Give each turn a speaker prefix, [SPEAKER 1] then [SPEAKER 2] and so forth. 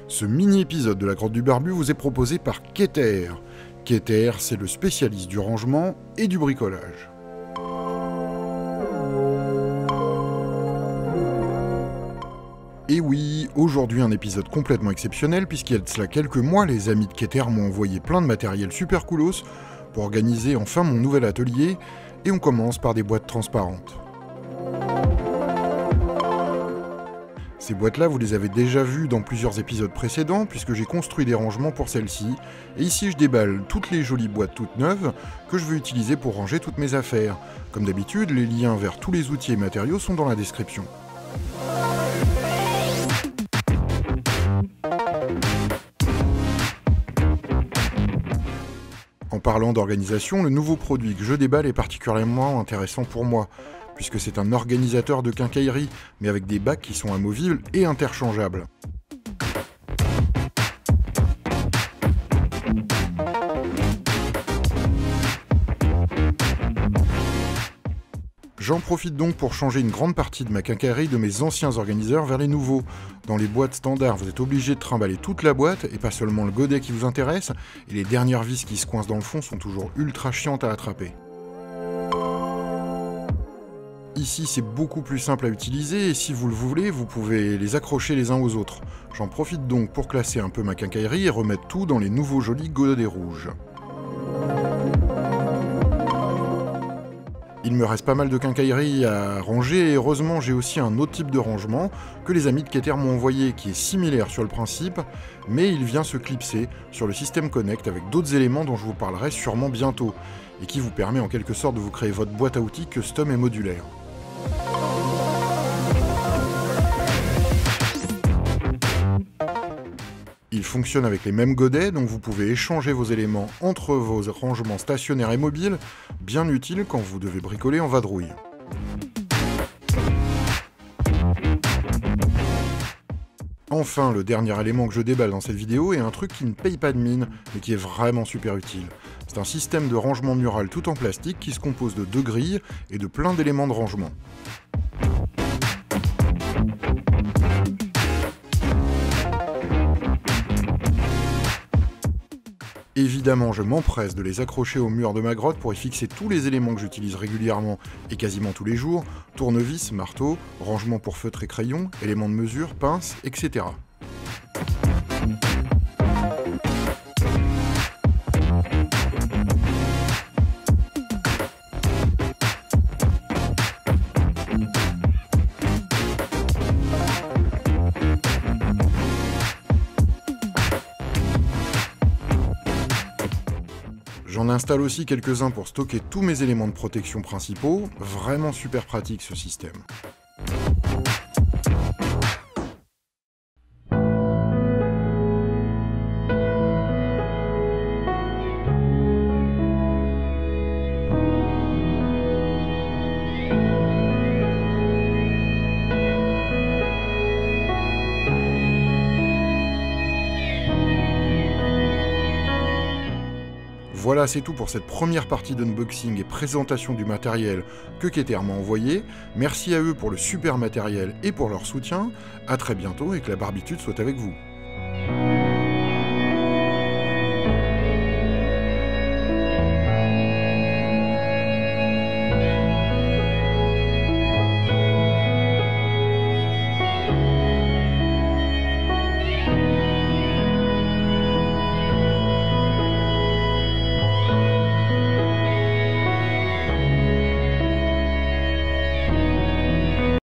[SPEAKER 1] Ce mini-épisode de la Grotte du Barbu vous est proposé par Keter. Keter, c'est le spécialiste du rangement et du bricolage. Et oui, aujourd'hui un épisode complètement exceptionnel puisqu'il y a de cela quelques mois, les amis de Keter m'ont envoyé plein de matériel super coolos pour organiser enfin mon nouvel atelier, et on commence par des boîtes transparentes. Ces boîtes-là, vous les avez déjà vues dans plusieurs épisodes précédents, puisque j'ai construit des rangements pour celles-ci, et ici je déballe toutes les jolies boîtes toutes neuves que je veux utiliser pour ranger toutes mes affaires. Comme d'habitude, les liens vers tous les outils et matériaux sont dans la description. En parlant d'organisation, le nouveau produit que je déballe est particulièrement intéressant pour moi, puisque c'est un organisateur de quincaillerie, mais avec des bacs qui sont amovibles et interchangeables. J'en profite donc pour changer une grande partie de ma quincaillerie de mes anciens organiseurs vers les nouveaux. Dans les boîtes standards, vous êtes obligé de trimballer toute la boîte, et pas seulement le godet qui vous intéresse, et les dernières vis qui se coincent dans le fond sont toujours ultra chiantes à attraper. Ici, c'est beaucoup plus simple à utiliser, et si vous le voulez, vous pouvez les accrocher les uns aux autres. J'en profite donc pour classer un peu ma quincaillerie et remettre tout dans les nouveaux jolis godets rouges. Il me reste pas mal de quincaillerie à ranger, et heureusement j'ai aussi un autre type de rangement que les amis de Keter m'ont envoyé, qui est similaire sur le principe, mais il vient se clipser sur le système Connect avec d'autres éléments dont je vous parlerai sûrement bientôt, et qui vous permet en quelque sorte de vous créer votre boîte à outils custom et modulaire. Il fonctionne avec les mêmes godets, donc vous pouvez échanger vos éléments entre vos rangements stationnaires et mobiles, bien utile quand vous devez bricoler en vadrouille. Enfin, le dernier élément que je déballe dans cette vidéo est un truc qui ne paye pas de mine, mais qui est vraiment super utile. C'est un système de rangement mural tout en plastique qui se compose de 2 grilles et de plein d'éléments de rangement. Évidemment, je m'empresse de les accrocher au mur de ma grotte pour y fixer tous les éléments que j'utilise régulièrement et quasiment tous les jours, tournevis, marteau, rangement pour feutre et crayon, éléments de mesure, pince, etc. J'en installe aussi quelques-uns pour stocker tous mes éléments de protection principaux, vraiment super pratique ce système. Voilà, c'est tout pour cette première partie d'unboxing et présentation du matériel que Keter m'a envoyé. Merci à eux pour le super matériel et pour leur soutien. A très bientôt et que la barbitude soit avec vous.